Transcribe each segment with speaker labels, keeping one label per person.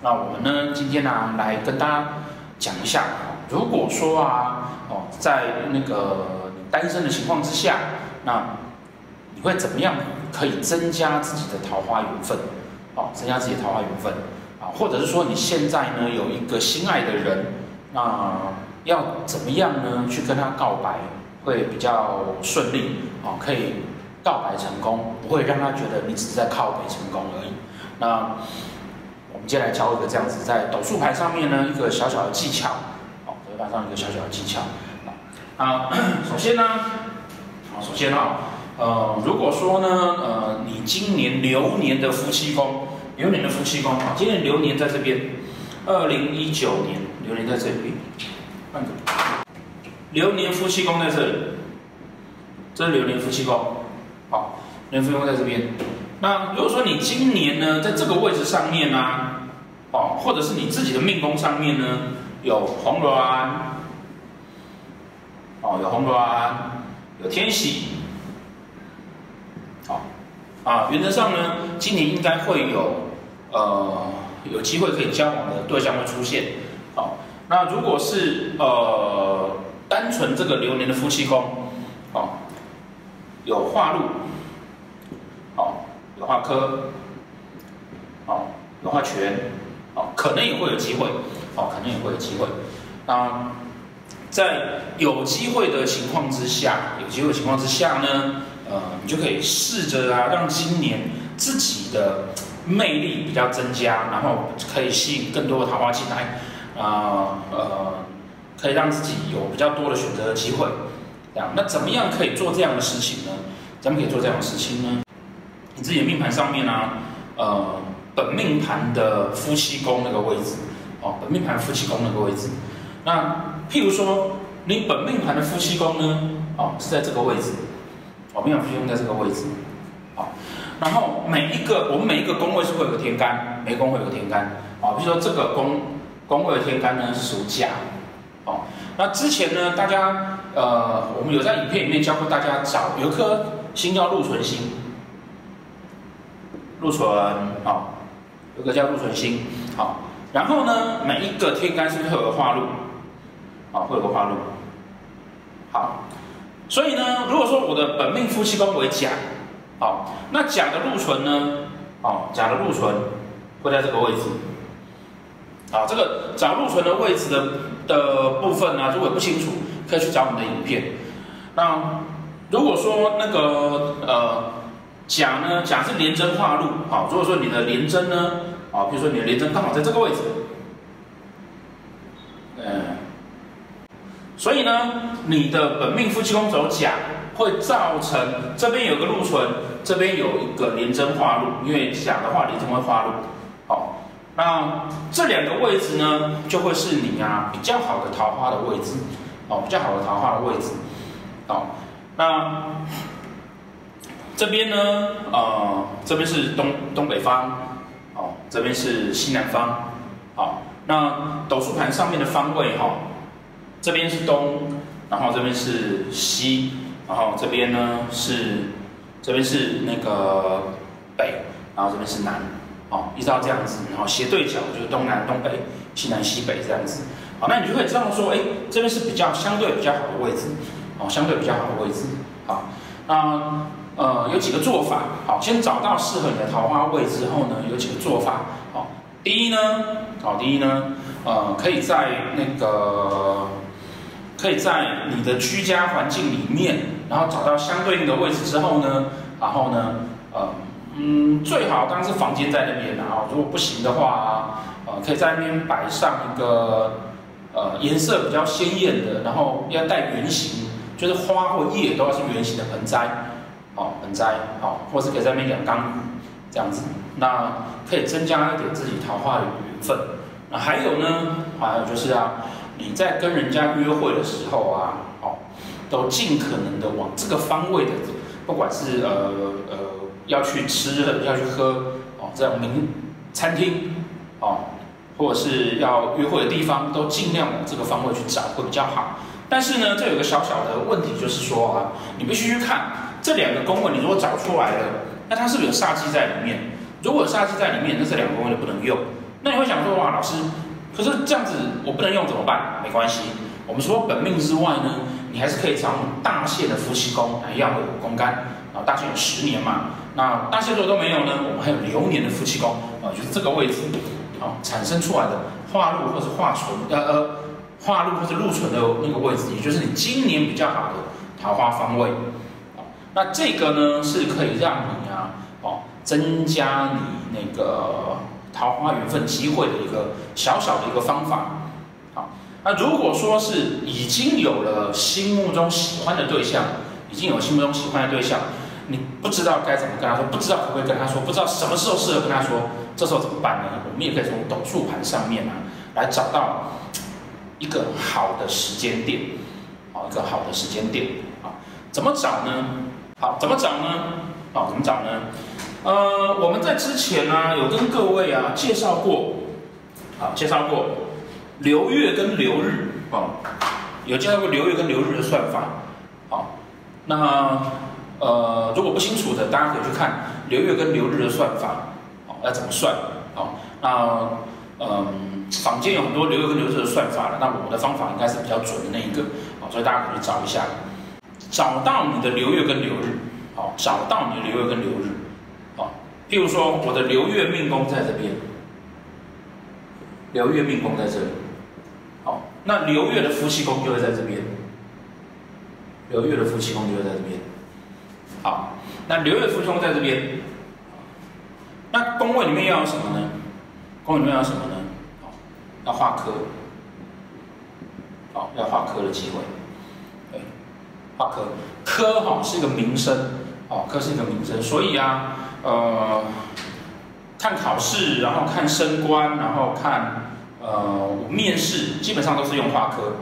Speaker 1: 那我们呢，今天呢，来跟大家讲一下，如果说啊，在那个你单身的情况之下，那你会怎么样可以增加自己的桃花缘分？增加自己的桃花缘分啊，或者是说你现在呢有一个心爱的人，那要怎么样呢去跟他告白会比较顺利啊？可以告白成功，不会让他觉得你只是在靠北成功而已。那我们接下来教一个这样子，在斗数牌上面呢一个小小的技巧，斗数牌上一个小小的技巧首先呢，如果说呢，你今年流年的夫妻宫，今年流年在这边，2019年流年在这里，流年夫妻宫在这里，这是流年夫妻宫，流年夫妻宫在这边。那如果说你今年呢，在这个位置上面呢，或者是你自己的命宫上面呢，有红鸾，有天喜。原则上呢，今年应该会有机会可以交往的对象会出现。那如果是单纯这个流年的夫妻宫，有化禄，有化科，有化权，可能也会有机会，那在有机会的情况之下呢，你就可以试着让今年自己的魅力比较增加，然后可以吸引更多的桃花进来，可以让自己有比较多的选择的机会。那怎么样可以做这样的事情呢？你自己的命盘上面呢，本命盘的夫妻宫那个位置，那譬如说你本命盘的夫妻宫呢，是在这个位置。命盘夫妻宫在这个位置，然后我们每一个宫位是会有个天干，每个宫会有个天干，比如说这个宫位的天干呢是属甲，那之前呢，大家我们有在影片里面教过大家找有一颗星叫禄存星，有个叫禄存星，然后呢，每一个天干是不是会有个化禄，会有个化禄，所以呢，如果说我的本命夫妻宫为甲，那甲的禄存呢，会在这个位置，这个找禄存的位置的部分呢，如果不清楚，可以去找我们的影片。那如果说那个甲是廉贞化禄，如果说你的廉贞呢，比如说你的廉贞刚好在这个位置，所以呢，你的本命夫妻宫走甲，会造成这边有个禄存，这边有一个廉贞化禄，因为甲的话廉贞会化禄。那这两个位置呢，就会是你比较好的桃花的位置，那这边呢，这边是东北方，这边是西南方，那斗数盘上面的方位这边是东，然后这边是西，然后这边是那个北，然后这边是南，依照这样子，然后斜对角就是东南、东北、西南、西北这样子。那你就可以知道说，这边是相对比较好的位置，那有几个做法，先找到适合你的桃花位之后呢，有几个做法，第一呢，可以在你的居家环境里面，然后找到相对应的位置之后呢，最好当然是房间在那边，如果不行的话，可以在那边摆上一个颜色比较鲜艳的，然后要带圆形，就是花或叶都要是圆形的盆栽，或是可以在那边养缸这样子，那可以增加一点自己桃花的缘分。那还有就是你在跟人家约会的时候都尽可能的往这个方位的，不管是要去吃的、要去喝这种名餐厅或者是要约会的地方，都尽量往这个方位去找会比较好。但是呢，这有个小小的问题，就是说你必须去看这两个宫位，你如果找出来了，那它是不是有煞气在里面？如果有煞气在里面，那这两个宫位就不能用。 那你会想说，哇，老师，可是这样子我不能用怎么办？没关系，我们除了本命之外呢，你还是可以找大限的夫妻宫来要个5宫干，啊，大限有10年嘛，那大限如果都没有呢，我们还有流年的夫妻宫，就是这个位置，产生出来的化禄或是化存，化禄或是禄存的那个位置，也就是你今年比较好的桃花方位。那这个呢是可以让你增加你那个桃花缘分机会的一个小小的一个方法。好，那如果说是已经有了心目中喜欢的对象，你不知道该怎么跟他说，不知道可不可以跟他说，不知道什么时候适合跟他说，这时候怎么办呢？我们也可以从斗数盘上面来找到一个好的时间点，一个好的时间点。怎么找呢？怎么找呢？我们在之前有跟各位介绍过流月跟流日，有介绍过流月跟流日的算法。那如果不清楚的，大家可以去看流月跟流日的算法，要怎么算？那坊间有很多流月跟流日的算法了，那我的方法应该是比较准的那一个，所以大家可以去找一下，找到你的流月跟流日，譬如说我的流月命宫在这边，那流月的夫妻宫就会在这边，好，那流月夫妻宫在这边，那宫位里面要有什么呢？要化科，要化科的机会，对，化科，科是一个名声，科是一个名声，所以看考试，然后看升官，然后看面试，基本上都是用化科，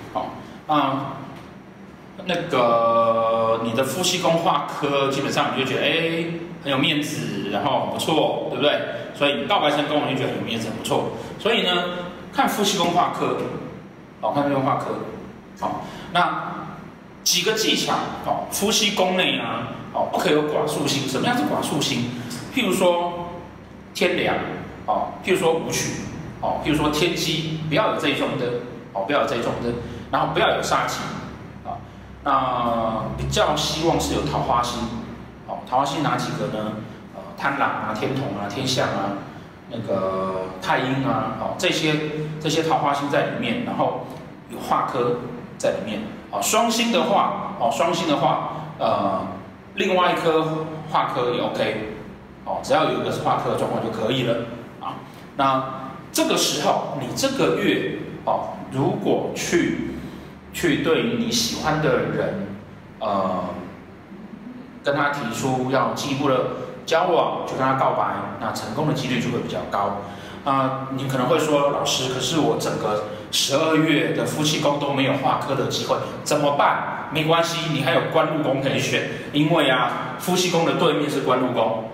Speaker 1: 那个你的夫妻宫化科，基本上你就觉得很有面子，然后很不错，对不对？所以告白成功，你就觉得很有面子，很不错。所以呢，看夫妻宫化科，那几个技巧，夫妻宫内不可以有寡宿星。什么样是寡宿星？譬如说天梁，譬如说武曲，譬如说天机，不要有这一种的，然后不要有煞气，那比较希望是有桃花星，桃花星哪几个呢？贪狼天同天相那个太阴这些桃花星在里面，然后有化科在里面。双星的话，另外一颗化科也 OK，只要有一个是化科的状况就可以了那这个时候，你这个月如果去对你喜欢的人，跟他提出要进一步的交往，就跟他告白，那成功的几率就会比较高。你可能会说，老师，可是我整个12月的夫妻宫都没有化科的机会，怎么办？没关系，你还有官禄宫可以选，因为夫妻宫的对面是官禄宫，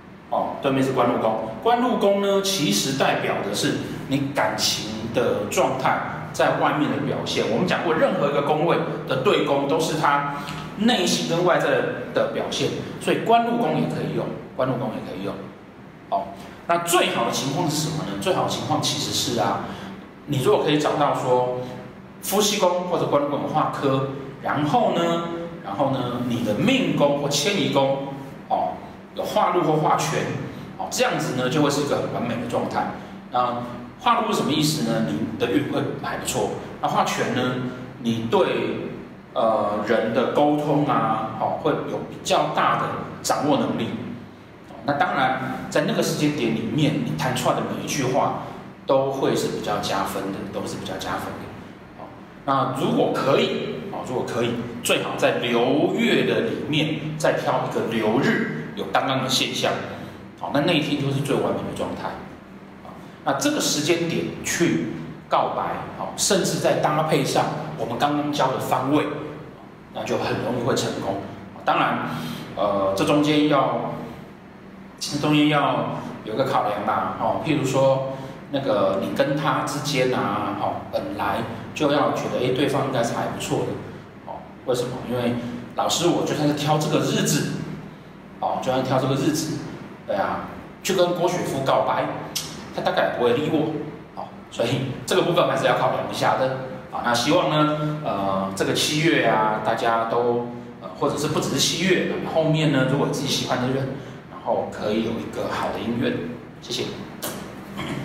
Speaker 1: 官禄宫呢，其实代表的是你感情的状态在外面的表现。我们讲过，任何一个宫位的对宫都是他内心跟外在的表现，所以官禄宫也可以用，那最好的情况是什么呢？最好的情况其实是你如果可以找到说夫妻宫或者官禄宫有化科，然后呢，你的命宫或迁移宫有化禄或化权，这样子呢就会是一个很完美的状态。化禄是什么意思呢？你的运会还不错。那化权呢？你对人的沟通会有比较大的掌握能力。那当然，在那个时间点里面，你谈出来的每一句话都会是比较加分的，那如果可以，最好在流月的里面再挑一个流日有刚刚的现象，那一天就是最完美的状态。那这个时间点去告白，甚至再搭配上我们刚刚教的方位，那就很容易会成功。当然，这中间要有一个考量譬如说那个你跟他之间本来就要觉得对方应该是还不错的，为什么？因为老师我就算是挑这个日子，对去跟郭雪芙告白， 他大概也不会理我，好，所以这个部分还是要考量一下的，啊，那希望呢，这个7月啊，大家都或者是不只是7月，后面呢，如果自己喜欢的人，然后可以有一个好的姻缘，谢谢。